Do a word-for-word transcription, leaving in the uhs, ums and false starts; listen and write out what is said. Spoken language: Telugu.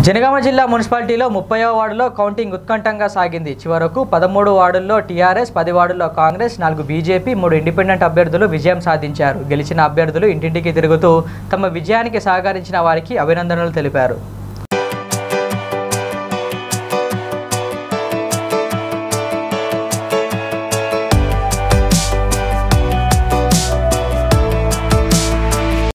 జనగామ జిల్లా మున్సిపాలిటీలో ముప్పైవ వార్డులో కౌంటింగ్ ఉత్కంఠంగా సాగింది. చివరకు పదమూడు వార్డుల్లో టీఆర్ఎస్, పది వార్డుల్లో కాంగ్రెస్, నాలుగు బీజేపీ, మూడు ఇండిపెండెంట్ అభ్యర్థులు విజయం సాధించారు. గెలిచిన అభ్యర్థులు ఇంటింటికి తిరుగుతూ తమ విజయానికి సహకరించిన వారికి అభినందనలు తెలిపారు.